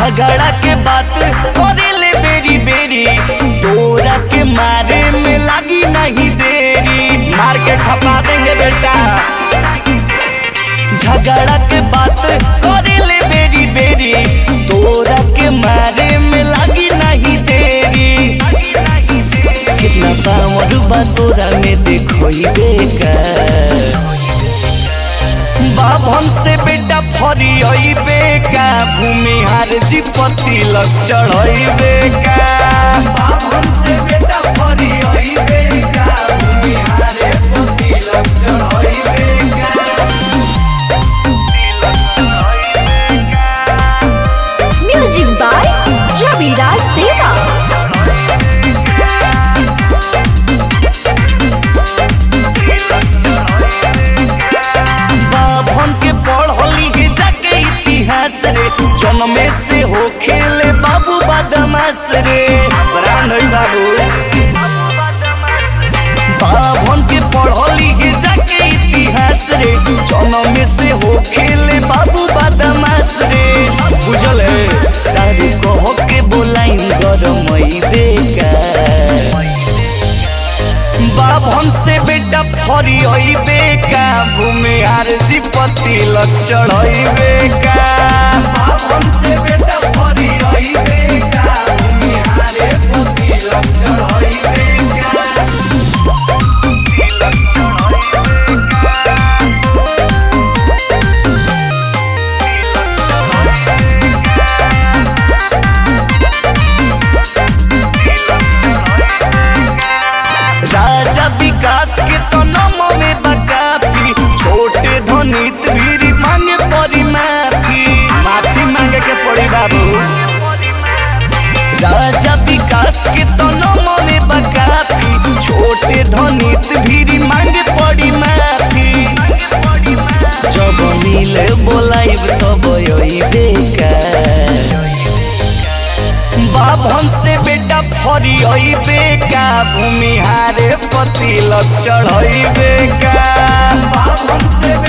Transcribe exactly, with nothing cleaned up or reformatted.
झगड़ा के बात करे ले बेरी बेरी, तोरा के मारे में लगी नहीं देरी, मार के खपा देंगे बेटा। झगड़ा के बात करे ले बेरी बेरी, तोरा के मारे में लगी नहीं देरी। कितना पावर बा तोरा में देखो बेका, बाभन से बेटा फरी बेका, भूमिहार जी पति लग चढ़ई बेका। बाभन से बेटा फरी बेका, भूमिहार पति लग चढ़ई बेका। म्यूजिक बाय रविराज देवा। रे जन्मे से हो खेले बाबू बदमाश रे, ब्रांड बाबू बाभन के पढ़ली है जाके इतिहास रे, जन्मे से हो खेले बाबू बदमाश रे। बुझल है सारी कह के बोलाई गरमई बेका, बाभन से बेटा फरी बेका, भूमिहार जी पति लग चढ़ई बेका। बाभन से बेटा फरी बेका, भूमिहार पति लग चढ़ई बेका। राजा विकास के तो नाम में बकाफी, छोटे धनित भी मांगे परी माफी, माफी मांगे के पड़ी बाबू। राजा विकास के तो नाम में बकाफी, छोटे धनित भी मांगे पड़ी माफी। जब मिले बोलाइब तब बेका, बाभन से बेटा फरी बेका, भूमिहार पति लग चढ़ई बेका। बाभन से